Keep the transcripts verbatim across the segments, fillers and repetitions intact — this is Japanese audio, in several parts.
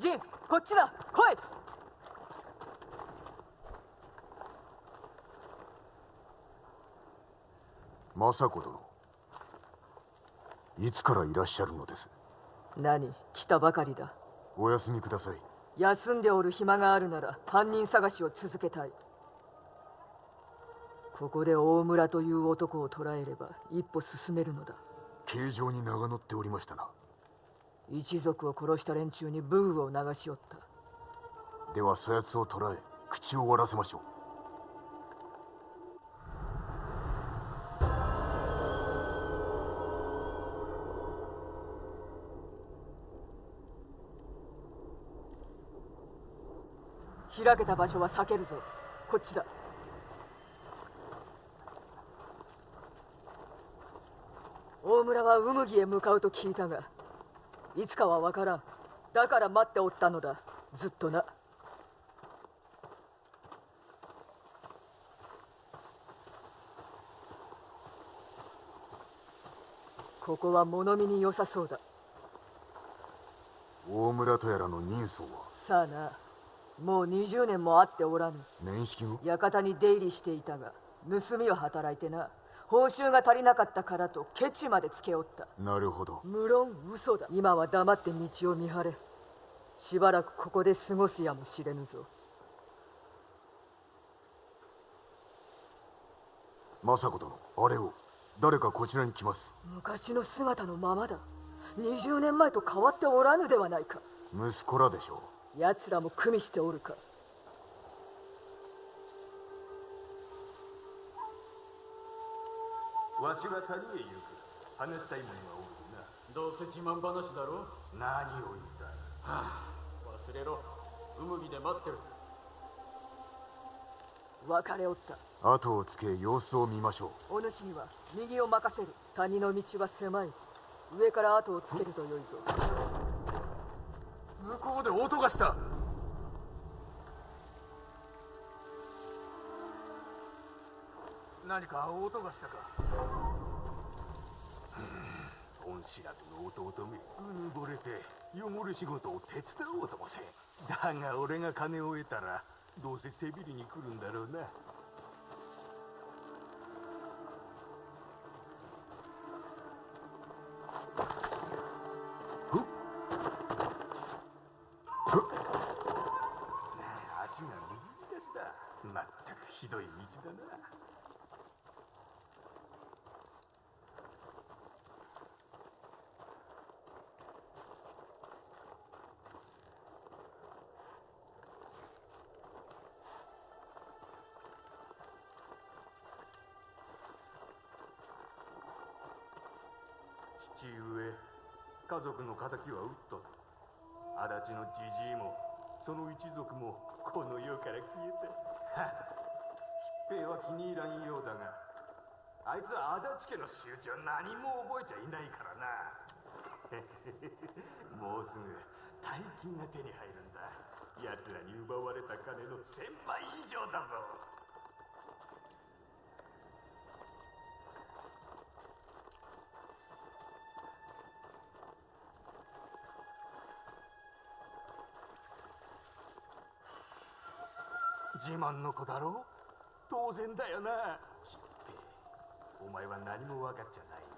ジン、こっちだ、来い。 政子殿、いつからいらっしゃるのです？ 何、来たばかりだ。 お休みください。 休んでおる暇があるなら犯人探しを続けたい。ここで大村という男を捕らえれば一歩進めるのだ。 形状に名が乗っておりましたな。 一族を殺した連中にブーを流しおった。 ではそやつを捕らえ口を割らせましょう。 開けた場所は避けるぞ。こっちだ。大村はウムギへ向かうと聞いたが、いつかは分からん。だから待っておったのだ、ずっとな。ここは物見に良さそうだ。 大村とやらの人相は？ さあな、もうにじゅうねんも会っておらぬ。 面識を？ 館に出入りしていたが、盗みを働いてな、報酬が足りなかったからとケチまでつけおった。 なるほど。 無論嘘だ。今は黙って道を見張れ。しばらくここで過ごすやもしれぬぞ。 政子殿、あれを。誰かこちらに来ます。 昔の姿のままだ。にじゅうねんまえと変わっておらぬではないか。 息子らでしょう。奴らも組みしておるか。 わしは谷へ行く。話したいものがおるな。 どうせ自慢話だろ。 何を言いたい？ はあ、忘れろ。ウムギで待ってる。 別れおった。 後をつけ様子を見ましょう。お主には右を任せる。谷の道は狭い。上から後をつけるとよいぞ。 向こうで音がした。何か音がしたか。 恩知らずの弟め、うぬぼれて汚れ仕事を手伝おうともせん。だが俺が金を得たらどうせ背びりに来るんだろうな。足が右出しだ。まったくひどい道だな。父上、家族の敵は討ったぞ。足立のじじいもその一族もこの世から消えた。筆平は気に入らんようだが、あいつは足立家の仕打ちは何も覚えちゃいないからな。もうすぐ大金が手に入るんだ。奴らに奪われた金の千倍以上だぞ。自慢の子だろう？当然だよな。ひっぺい、お前は何も分かっちゃない。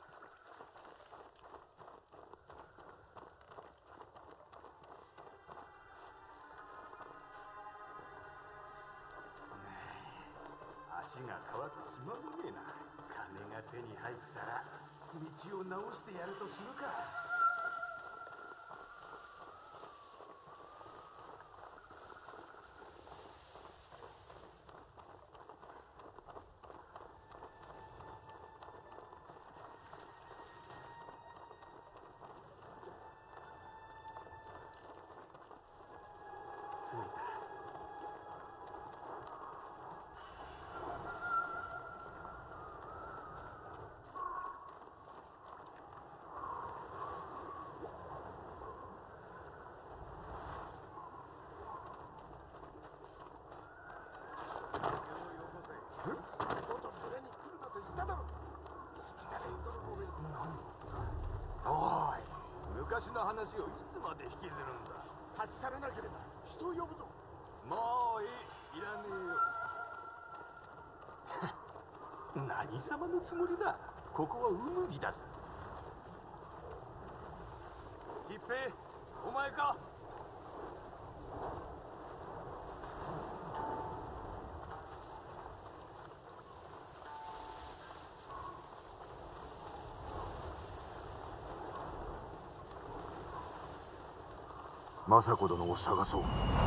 足が乾く暇もねえな。金が手に入ったら道を直してやるとするか。着いた。おい、昔の話をいつまで引きずるんだ。 立ち去らなければ人を呼ぶぞ。もういい、いらねえよ。何様のつもりだ。ここは海木だぞ。一平、お前か。 政子殿を探そう。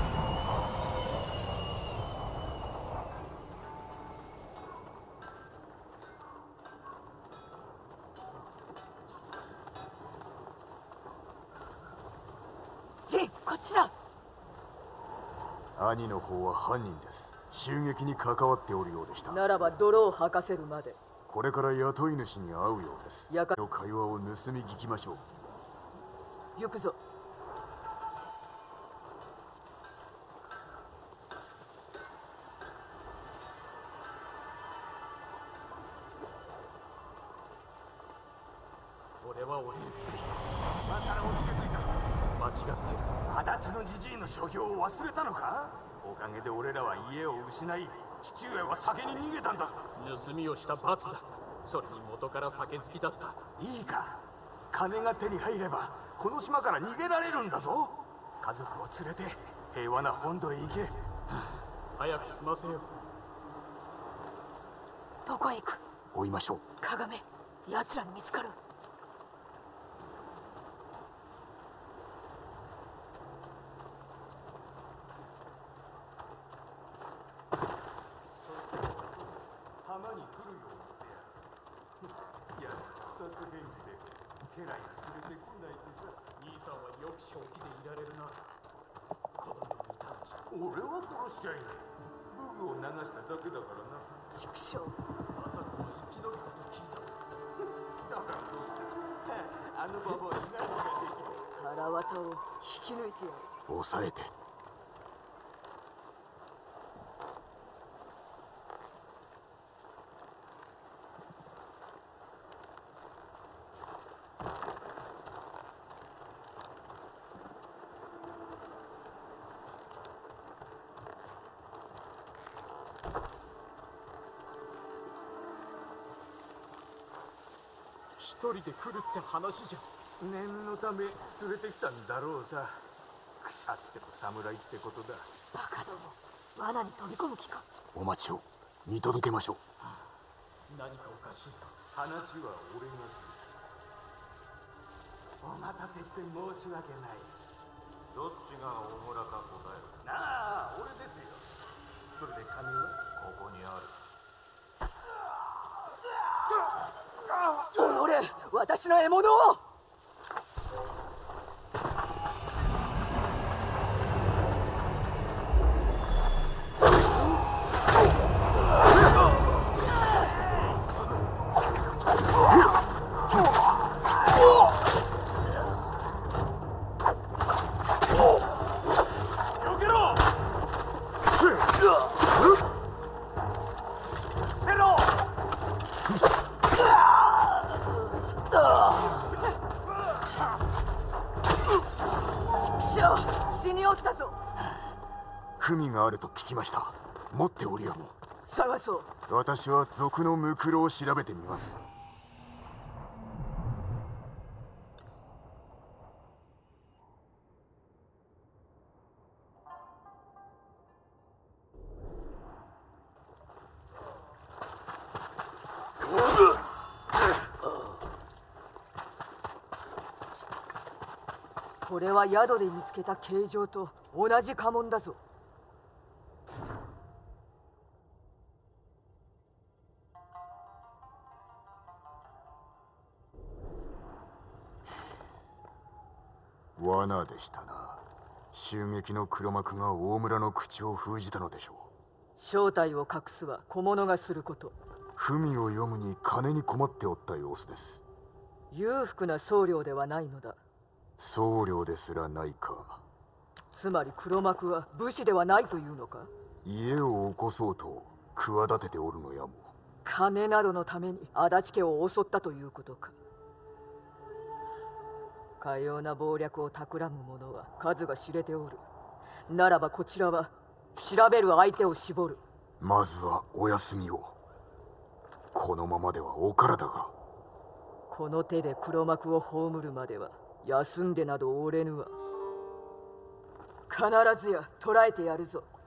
ジン、こっちだ。 兄の方は犯人です。襲撃に関わっておるようでした。 ならば泥を吐かせるまで。 これから雇い主に会うようです。 やかの会話を盗み聞きましょう。 行くぞ。 俺は降りる。 今さらおじけついた。 間違ってる。 足立のじじいの所業を忘れたのか。おかげで俺らは家を失い、父上は酒に逃げたんだぞ。 盗みをした罰だ。それに元から酒好きだった。 いいか、金が手に入ればこの島から逃げられるんだぞ。家族を連れて平和な本土へ行け。 早く済ませよう。 どこへ行く。 追いましょう。 鏡、奴らに見つかる。 浜に来るようにってやる。いや、二つ返事で家来が連れてこないとさ。 兄さんはよく正気でいられるな。子供にいたのに。 俺は殺しちゃいない。武具を流しただけだからな。 畜生。 まさかの生き延びたと聞いたぞ。 だからどうした。あのババアに何ができる。 腹渡を引き抜いてやる。 抑えて。 一人で来るって話じゃ。 念のため連れてきたんだろうさ。腐っても侍ってことだ。 バカども、罠に飛び込む気か。 お待ちを。見届けましょう。 何かおかしいぞ。 話は俺がする。お待たせして申し訳ない。どっちが大村か答える。なあ、俺ですよ。それで金はここにある。 おのれ、私の獲物を。死におったぞ。 文があると聞きました。持っておりやも。 探そう。 私は賊のムクロを調べてみます。 これは宿で見つけた形状と同じ家紋だぞ。 罠でしたな。襲撃の黒幕が大村の口を封じたのでしょう。 正体を隠すは小物がすること。 文を読むに金に困っておった様子です。 裕福な僧侶ではないのだ。 僧侶ですらないか。 つまり黒幕は武士ではないというのか。 家を起こそうと企てておるのやも。 金などのために足立家を襲ったということか。 かような謀略を企む者は数が知れておる。ならばこちらは調べる相手を絞る。 まずはお休みを。このままではお体が。 この手で黒幕を葬るまでは休んでなどおれぬわ。必ずや捕らえてやるぞ。